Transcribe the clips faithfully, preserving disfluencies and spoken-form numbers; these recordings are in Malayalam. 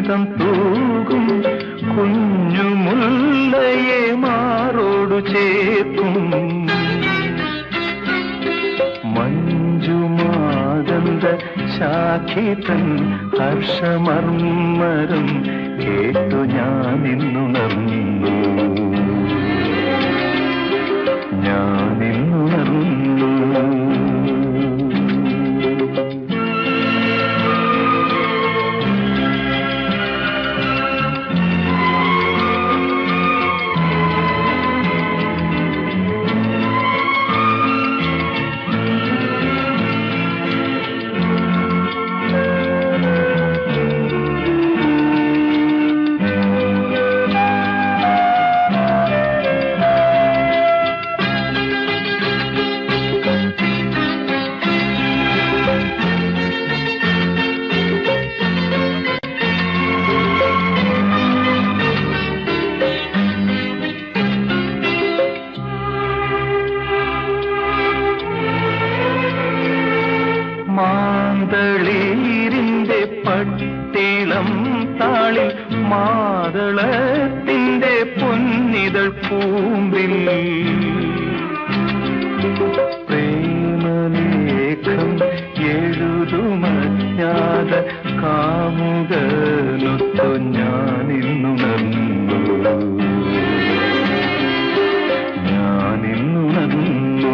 സുസ്മിതം തൂകും കുഞ്ഞുമുല്ലയെ മാറോടു ചേർക്കും മഞ്ജുമാതന്ത ശാഖിതൻ ഹർഷമർമ്മരം കേട്ടു ഞാനിന്നുണർന്നു ഞാനിന്നുണർന്നു മാന്തളീരിന്റെ പട്ടിളം താളിൽ മാതളത്തിന്റെ പൊന്നിതൾ കൂമ്പിൽ പ്രേമലേഖം എഴുതുമജ്ഞാത കാമുകനൊത്തു ഞാനിന്നുണർന്നു ഞാനിന്നുണർന്നു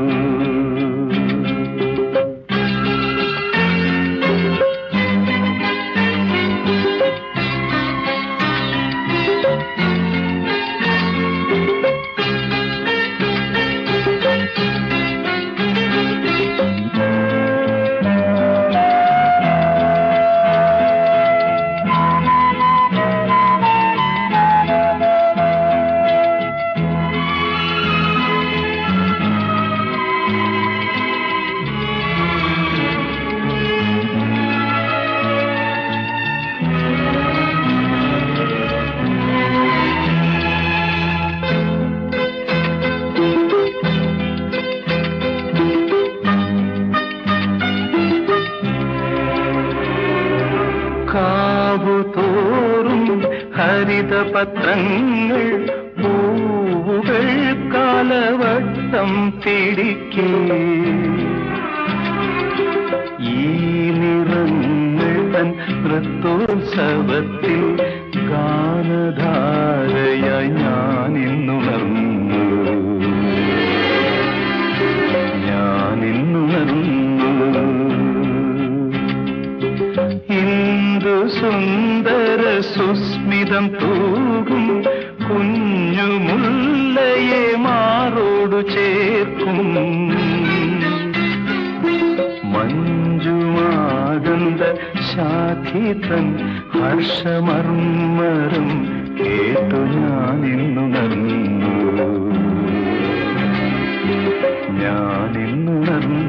കാവുതോറും ഹരിതപത്രങ്ങൾ പൂവുകൾ കാലവട്ടം പിടിക്കേ ഈ നിറങ്ങൾ തൻ നൃത്തോത്സവത്തിൽ ഗാനധാരയായി ഞാനിന്നുണർന്നു ഞാനിന്നുണർന്നു ഇന്ദു സുന്ദര സുസ്മിതം തൂകും കുഞ്ഞുമുല്ലയെ മാറോടു ചേർക്കും മഞ്ജുമാതന്ത ശാഖിതൻ ഹർഷമർമ്മരം കേട്ടു ഞാനിന്നുണർന്നു ഞാനിന്നുണർന്നു